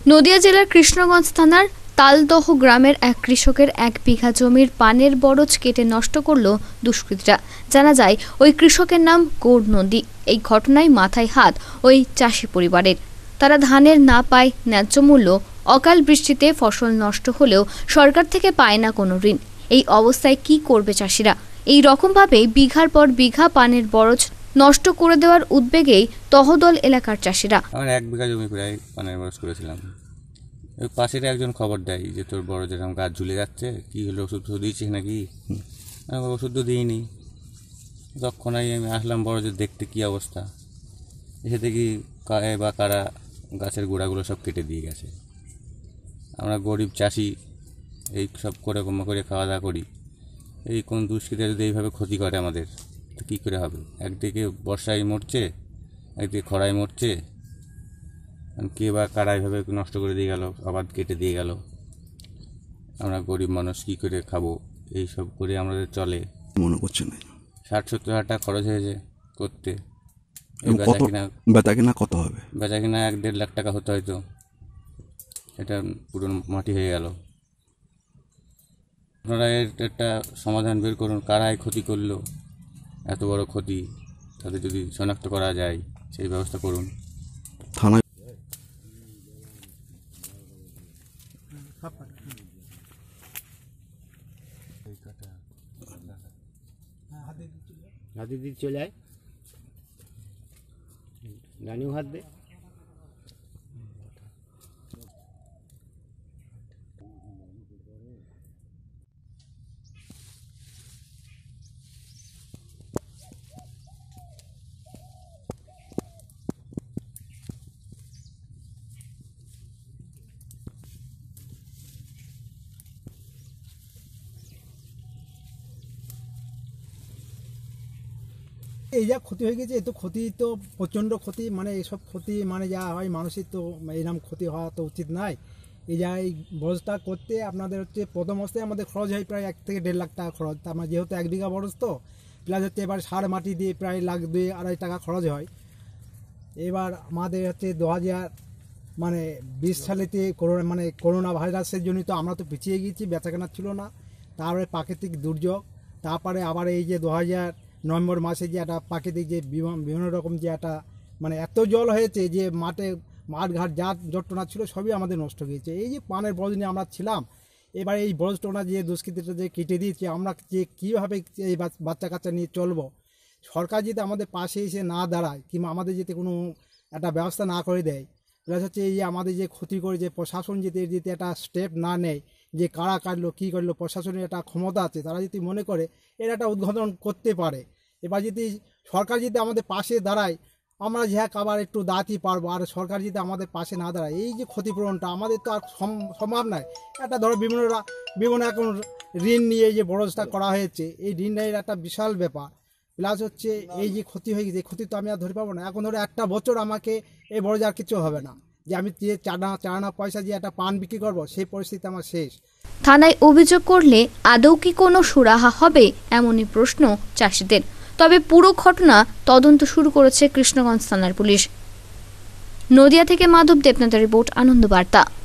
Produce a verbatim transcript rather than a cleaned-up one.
নদিয়া জেলার কৃষ্ণগঞ্জ থানার তালদহ গ্রামের এক কৃষকের এক বিঘা জমির পানের বরজ কেটে নষ্ট করল দুষ্কৃতীরা। জানা যায় ওই কৃষকের নাম গৌড় নন্দী। এই ঘটনায় মাথায় হাত ওই চাষি পরিবারের। তারা ধানের না পায় ন্যায্য মূল্য, অকাল বৃষ্টিতে ফসল নষ্ট হলেও সরকার থেকে পায় না কোনো ঋণ। এই অবস্থায় কি করবে চাষিরা? এই রকমভাবে বিঘার পর বিঘা পানের বরজ নষ্ট করে দেওয়ার উদ্বেগেই তহদল এলাকার চাষিরা। আমার এক বিঘা জমি প্রায় পানের বরজ করেছিলাম। ওই পাশের একজন খবর দেয় যে তোর বড় যেরকম গাছ ঝুলে যাচ্ছে, কি হলো, ওষুধ তো দিয়েছিস নাকি? ওষুধ তো দিইনি। তখনই আমি আসলাম বড়দের দেখতে কী অবস্থা। এসে দেখি কারে বা কারা গাছের গোড়াগুলো সব কেটে দিয়ে গেছে। আমরা গরিব চাষি, এই সব করে কম করে খাওয়া দাওয়া করি। এই কোন দুষ্কৃতীরা যদি এইভাবে ক্ষতি করে আমাদের, তো কী করে হবে? একদিকে বর্ষায় মরছে, একদিকে খরায় মরছে, কে বা কারা এইভাবে নষ্ট করে দিয়ে গেল, আবাদ কেটে দিয়ে গেল। আমরা গরিব মানুষ কী করে খাবো? এই সব করে আমাদের চলে। মনে করছে না ষাট সত্তর হাজার টাকা খরচ হয়েছে করতে। বেচা কিনা বেচা কিনা কত হবে? বেচা কিনা এক দেড় লাখ টাকা হতে হয়তো, এটা পুরো মাটি হয়ে গেল। আপনারা এর একটা সমাধান বের করুন, কারাই ক্ষতি করলো, এত বড় ক্ষতি, তাদের যদি শনাক্ত করা যায় সেই ব্যবস্থা করুন। থানায় হাতে দিয়ে চলে আয়, রানিও হাত দে। এই যা ক্ষতি হয়ে গেছে, এ তো ক্ষতি তো প্রচণ্ড ক্ষতি, মানে এইসব ক্ষতি মানে যা হয় মানুষের তো এইরকম ক্ষতি হওয়া তো উচিত নয়। এই যা এই বরজটা করতে আপনাদের হচ্ছে প্রথম অবস্থায় আমাদের খরচ হয় প্রায় এক থেকে দেড় লাখ টাকা খরচ। তার মানে যেহেতু এক বিঘা বরজ তো প্লাস হচ্ছে এবার সার মাটি দিয়ে প্রায় লাখ দুই আড়াই টাকা খরচ হয়। এবার আমাদের হচ্ছে দু হাজার মানে বিশ সালেতে করোনা মানে করোনা ভাইরাসের জন্য তো আমরা তো পিছিয়ে গিয়েছি, বেচাকেনা ছিল না। তারপরে প্রাকৃতিক দুর্যোগ, তারপরে আবার এই যে দু হাজার নভেম্বর মাসে যে একটা প্রাকৃতিক যে বিভিন্ন রকম যে একটা মানে এত জল হয়েছে যে মাঠে মাঠ ঘাট যা জটনা ছিল সবই আমাদের নষ্ট হয়েছে। এই যে পানের বরজ নিয়ে আমরা ছিলাম, এবার এই বরজটা যে দুষ্কৃতীটা যে কেটে দিয়েছে, আমরা যে কীভাবে এই বাচ্চা কাচ্চা নিয়ে চলবো? সরকার যদি আমাদের পাশে এসে না দাঁড়ায় কিংবা আমাদের যদি কোনো একটা ব্যবস্থা না করে দেয়, প্লাস হচ্ছে এই যে আমাদের যে ক্ষতি করে যে প্রশাসন যদি যদি একটা স্টেপ না নেয় যে কারা কাটলো কী করলো, প্রশাসনের একটা ক্ষমতা আছে, তারা যদি মনে করে এর একটা উদ্ঘাটন করতে পারে। এবার যদি সরকার যদি আমাদের পাশে দাঁড়ায়, আমরা যে আবার একটু দাঁড়াতেই পারবো। আর সরকার যদি আমাদের পাশে না দাঁড়ায়, এই যে ক্ষতিপূরণটা আমাদের তো আর সম্ভব নয়। একটা ধরো বিভিন্ন বিভিন্ন এখন ঋণ নিয়ে যে বরজটা করা হয়েছে, এই ঋণের একটা বিশাল ব্যাপার। প্লাস হচ্ছে এই যে ক্ষতি হয়ে গেছে, ক্ষতি তো আমি আর ধরে পাবো না। এখন ধরো একটা বছর আমাকে এই বরজ আর কিছু হবে না, যে আমি যে চানা চানা পয়সা দিয়ে একটা পান বিক্রি করবো, সেই পরিস্থিতি আমার শেষ। থানায় অভিযোগ করলে আদৌ কি কোনো সুরাহা হবে, এমনই প্রশ্ন চাষিদের। তবে পুরো ঘটনা তদন্ত শুরু করেছে কৃষ্ণগঞ্জ থানার পুলিশ। নদিয়া থেকে মাধব দেবনাথের রিপোর্ট, আনন্দ বার্তা।